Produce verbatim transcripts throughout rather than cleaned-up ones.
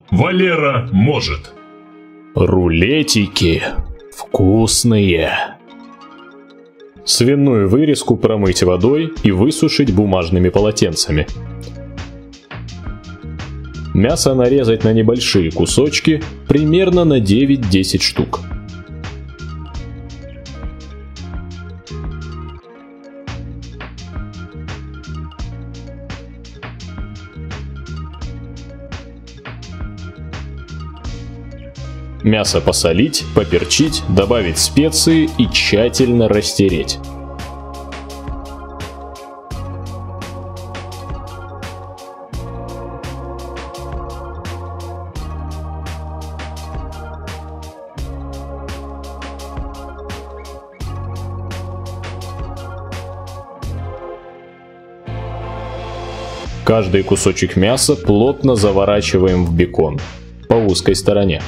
Валера может. Рулетики вкусные. Свиную вырезку промыть водой и высушить бумажными полотенцами. Мясо нарезать на небольшие кусочки, примерно на девять-десять штук. Мясо посолить, поперчить, добавить специи и тщательно растереть. Каждый кусочек мяса плотно заворачиваем в бекон по узкой стороне.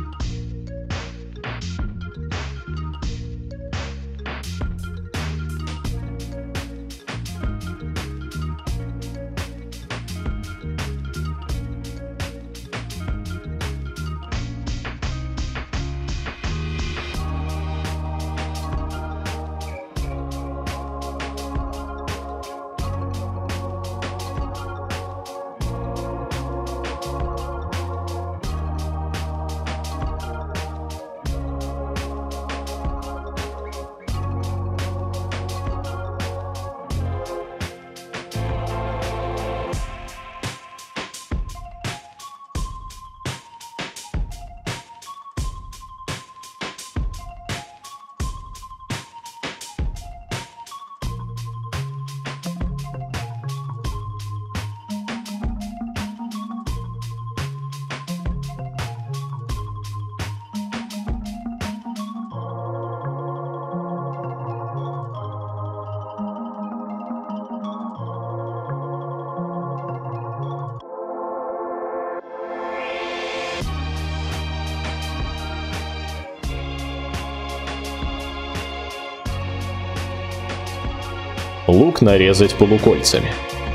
Лук нарезать полукольцами.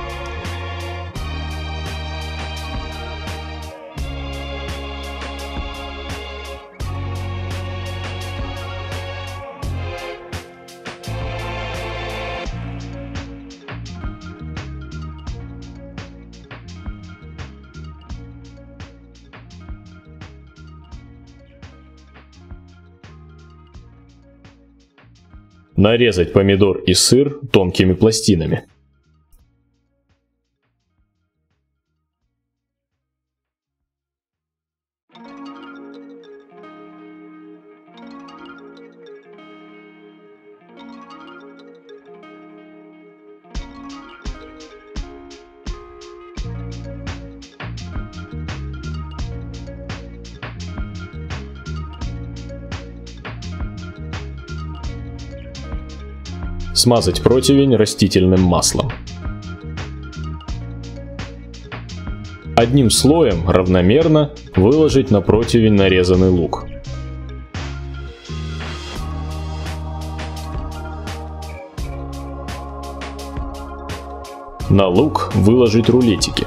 Нарезать помидор и сыр тонкими пластинами. Смазать противень растительным маслом. Одним слоем равномерно выложить на противень нарезанный лук. На лук выложить рулетики.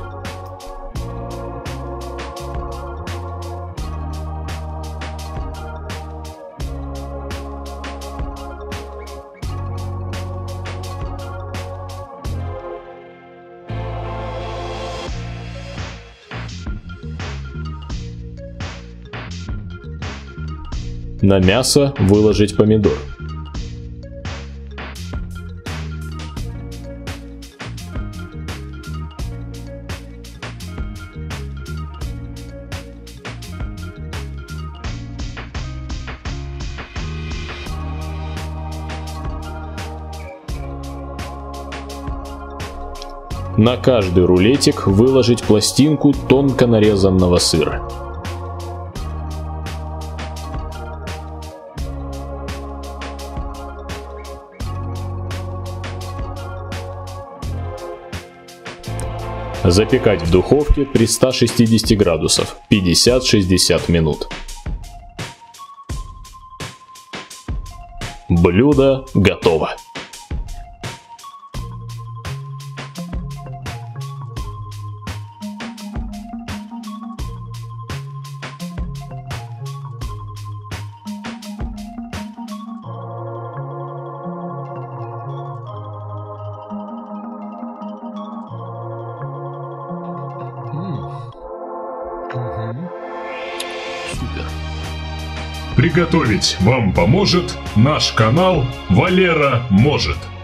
На мясо выложить помидор. На каждый рулетик выложить пластинку тонко нарезанного сыра. Запекать в духовке при ста шестидесяти градусах пятьдесят-шестьдесят минут. Блюдо готово. Приготовить вам поможет наш канал Валера может.